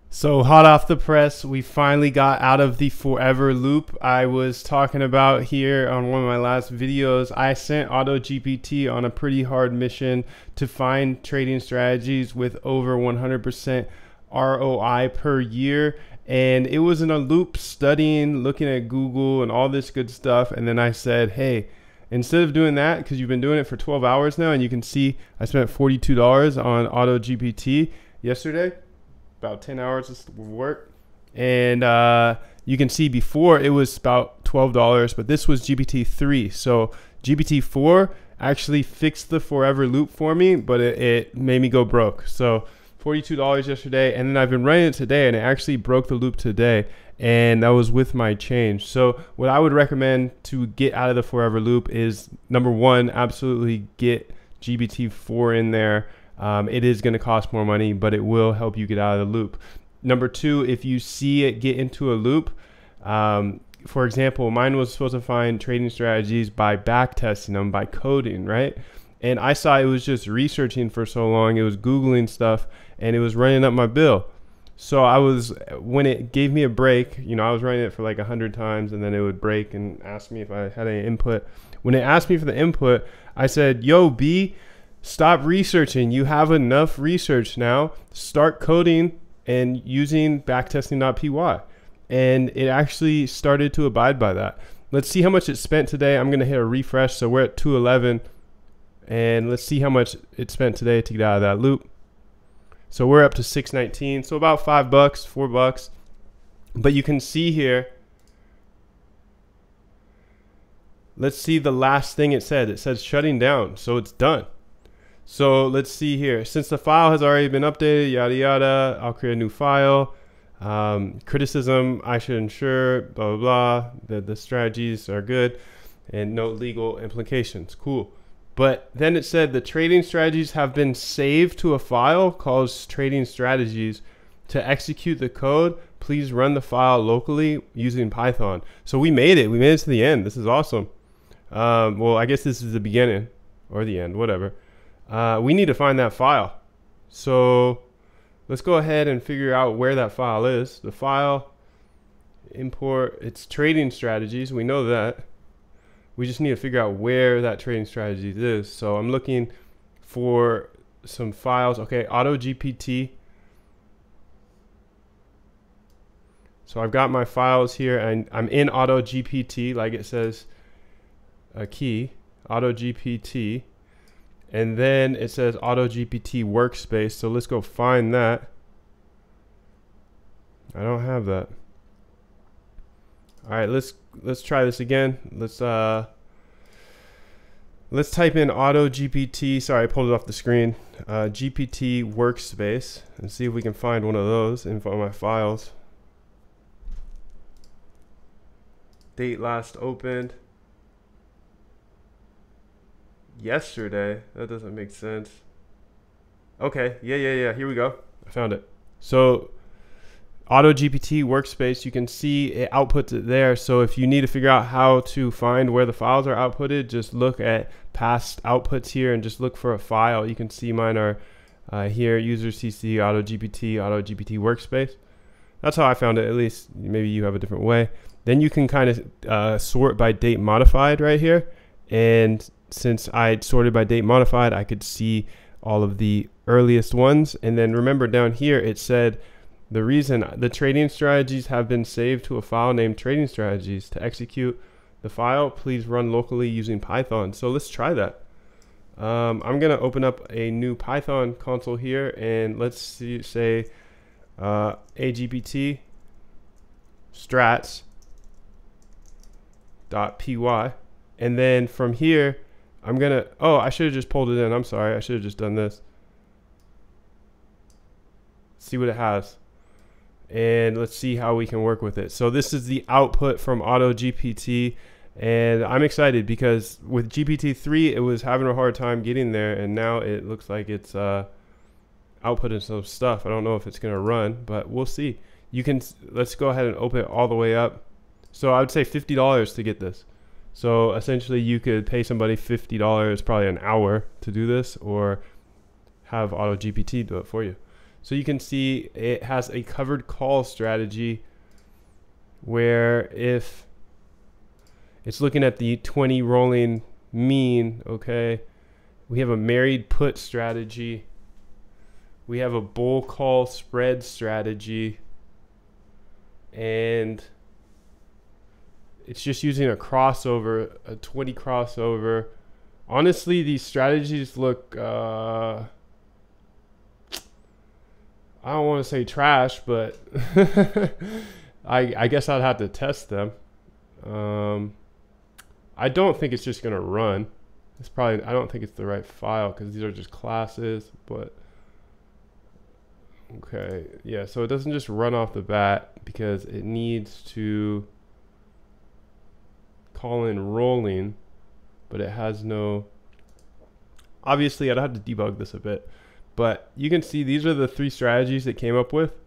So hot off the press, we finally got out of the forever loop I was talking about here on one of my last videos. I sent AutoGPT on a pretty hard mission to find trading strategies with over 100% ROI per year. And it was in a loop studying, looking at Google and all this good stuff. And then I said, hey, instead of doing that, because you've been doing it for 12 hours now, and you can see I spent $42 on AutoGPT yesterday. About 10 hours of work, and you can see before it was about $12, but this was GPT-3. So GPT-4 actually fixed the forever loop for me, but it made me go broke. So $42 yesterday, and then I've been running it today, and it actually broke the loop today, and that was with my change. So what I would recommend to get out of the forever loop is, number one, absolutely get GPT-4 in there. It is going to cost more money, but it will help you get out of the loop. Number two, if you see it get into a loop, for example, mine was supposed to find trading strategies by back testing them, by coding, right? And I saw it was just researching for so long. It was Googling stuff, and it was running up my bill. So when it gave me a break, I was running it for like 100 times, and then it would break and ask me if I had any input. When it asked me for the input, I said, yo, B, stop researching. You have enough research now. Start coding and using backtesting.py. And it actually started to abide by that. Let's see how much it spent today. I'm going to hit a refresh. So we're at 211. And let's see how much it spent today to get out of that loop. So we're up to 619. So about $5, $4. But you can see here, let's see the last thing it said. It says shutting down. So it's done. So let's see here. Since the file has already been updated, yada, yada, I'll create a new file. Criticism, I should ensure, blah, blah, blah, that the strategies are good and no legal implications. Cool. But then it said the trading strategies have been saved to a file called trading strategies. To execute the code, please run the file locally using Python. So we made it. We made it to the end. This is awesome. Well, I guess this is the beginning or the end, whatever. We need to find that file. So let's go ahead and figure out where that file is. The file, import, it's trading strategies. We know that. We just need to figure out where that trading strategies is. So I'm looking for some files. Okay, AutoGPT. So I've got my files here, and I'm in AutoGPT, like it says a key, AutoGPT. And then it says AutoGPT workspace. So let's go find that. I don't have that. All right, let's try this again. Let's type in AutoGPT. Sorry, I pulled it off the screen. GPT workspace, and see if we can find one of those in my files. Date last opened. Yesterday. That doesn't make sense. Okay, yeah, here we go. I found it. So AutoGPT workspace, you can see it outputs it there. So if you need to figure out how to find where the files are outputted, just look at past outputs here and just look for a file. You can see mine are here, user CC AutoGPT workspace. That's how I found it. At least maybe you have a different way. Then you can kind of sort by date modified right here. And since I sorted by date modified, I could see all of the earliest ones. And then remember down here, it said the reason the trading strategies have been saved to a file named trading strategies. To execute the file, please run locally using Python. So let's try that. I'm going to open up a new Python console here, and let's say AGPT strats.py. And then from here, I'm gonna, I should have just pulled it in. I'm sorry, I should have just done this. See what it has. And let's see how we can work with it. So this is the output from AutoGPT, and I'm excited because with GPT-3, it was having a hard time getting there, and now it looks like it's outputting some stuff. I don't know if it's gonna run, but we'll see. Let's go ahead and open it all the way up. So I would say $50 to get this. So essentially you could pay somebody $50, probably an hour, to do this, or have AutoGPT do it for you. So you can see it has a covered call strategy where if it's looking at the 20 rolling mean, okay, we have a married put strategy. We have a bull call spread strategy. And it's just using a crossover, a 20 crossover. Honestly, these strategies look, I don't want to say trash, but I guess I'd have to test them. I don't think it's just going to run. It's probably, I don't think it's the right file because these are just classes, but okay. Yeah, so it doesn't just run off the bat because it needs to call in rolling, but it has no, obviously I'd have to debug this a bit, but you can see these are the 3 strategies it came up with,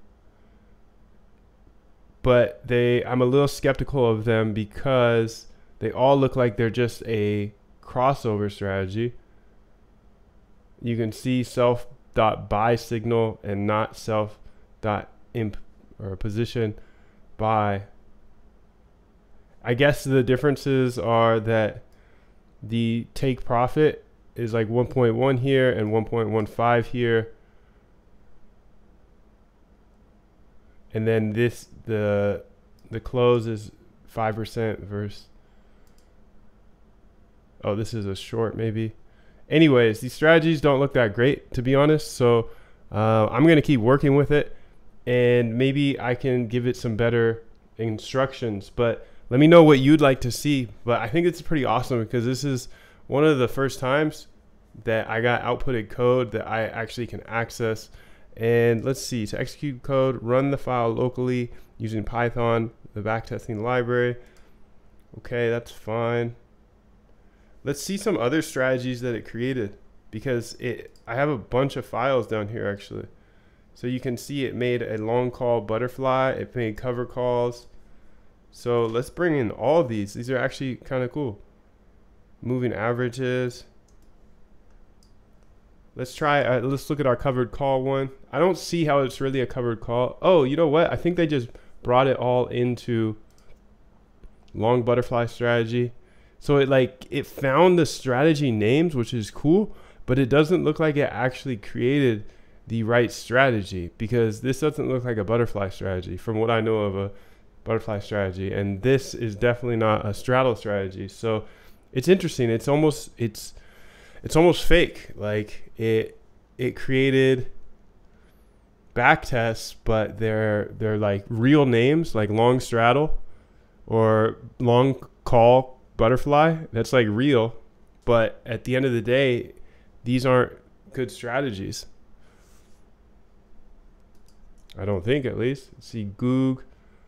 but I'm a little skeptical of them because they all look like they're just a crossover strategy. You can see self.buy signal and not self.imp or position buy. I guess the differences are that the take profit is like 1.1 here and 1.15 here. And then this, the close is 5% versus, oh, this is a short maybe. Anyways, these strategies don't look that great, to be honest. So I'm going to keep working with it, and maybe I can give it some better instructions. But let me know what you'd like to see. But I think it's pretty awesome because this is one of the first times that I got outputted code that I actually can access. And let's see, to execute code, run the file locally using Python, the backtesting library. Okay, that's fine. Let's see some other strategies that it created, because I have a bunch of files down here actually. So you can see it made a long call butterfly, it made cover calls. So let's bring in all these. These are actually kind of cool. Moving averages. Let's try, let's look at our covered call one. I don't see how it's really a covered call. Oh, you know what? I think they just brought it all into long butterfly strategy. So it found the strategy names, which is cool, but it doesn't look like it actually created the right strategy, because this doesn't look like a butterfly strategy from what I know of a butterfly strategy. And this is definitely not a straddle strategy. So it's interesting. It's almost fake. Like it created back tests, but they're like real names, like long straddle or long call butterfly. That's like real, but at the end of the day, these aren't good strategies. I don't think, at least. Let's see, Goog.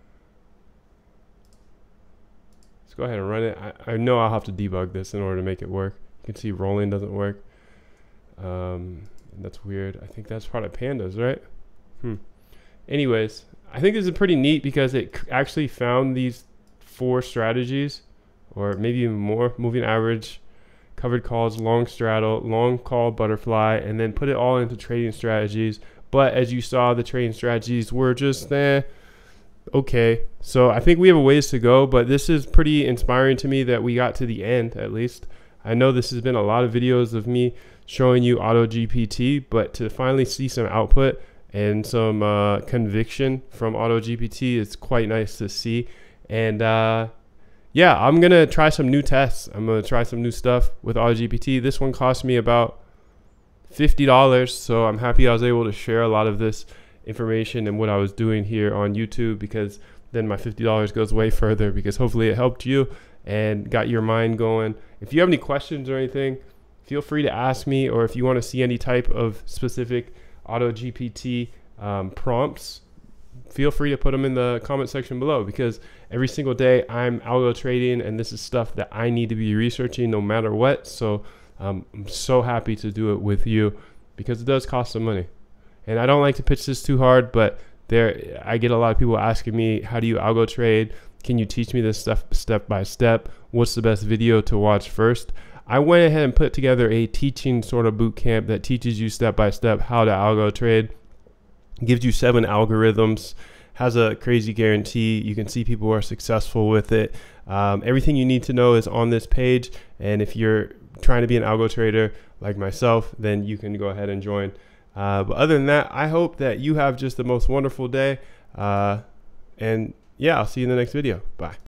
Let's go ahead and run it. I know I'll have to debug this in order to make it work. You can see rolling doesn't work. And that's weird. I think that's part of pandas, right? Anyways, I think this is pretty neat because it actually found these 4 strategies, or maybe even more: moving average, covered calls, long straddle, long call butterfly, and then put it all into trading strategies. But as you saw, the trading strategies were just okay. So I think we have a ways to go, but this is pretty inspiring to me that we got to the end, at least. I know this has been a lot of videos of me showing you AutoGPT, but to finally see some output and some conviction from AutoGPT is quite nice to see. And yeah, I'm going to try some new tests. I'm going to try some new stuff with AutoGPT. This one cost me about $50, so I'm happy I was able to share a lot of this information and what I was doing here on YouTube, because then my $50 goes way further, because hopefully it helped you and got your mind going. If you have any questions or anything, feel free to ask me, or if you want to see any type of specific AutoGPT prompts, feel free to put them in the comment section below, because every single day I'm algo trading and this is stuff that I need to be researching no matter what. So I'm so happy to do it with you, because it does cost some money. And I don't like to pitch this too hard, but I get a lot of people asking me, how do you algo trade? Can you teach me this stuff step by step? What's the best video to watch first? I went ahead and put together a teaching sort of boot camp that teaches you step by step how to algo trade. gives you 7 algorithms, has a crazy guarantee. You can see people who are successful with it. Everything you need to know is on this page. And if you're trying to be an algo trader like myself, then you can go ahead and join. But other than that, I hope that you have just the most wonderful day. And yeah, I'll see you in the next video. Bye.